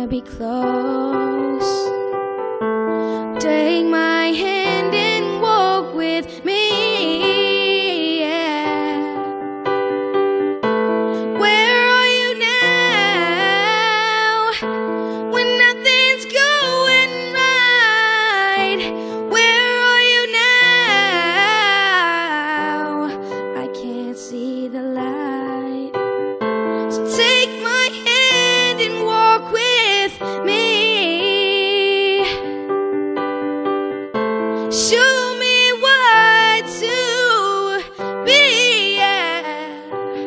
be close. Take my hand and walk with me, yeah. Where are you now when nothing's going right? Where are you now? I can't see the light. So take my hand and walk with me. Show me what to be, yeah.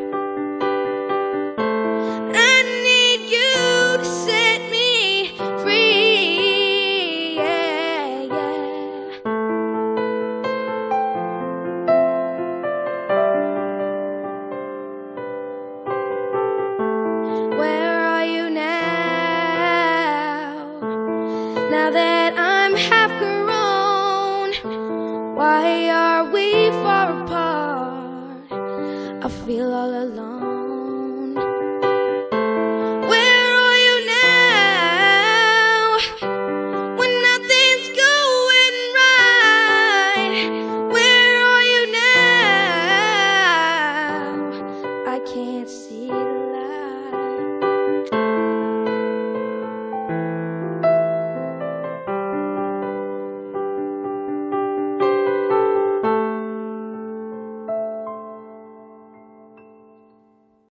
I need you to set me free, yeah, yeah. Where are you now? Now that I'm half grown, why are we far apart? I feel all alone.